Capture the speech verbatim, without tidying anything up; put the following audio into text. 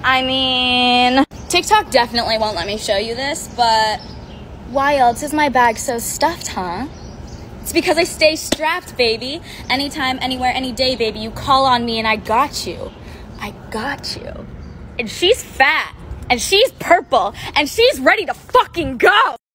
I mean, TikTok definitely won't let me show you this, but why else is my bag so stuffed, huh? It's because I stay strapped, baby. Anytime, anywhere, any day, baby. You call on me and I got you. I got you. And she's fat. And she's purple. And she's ready to fucking go.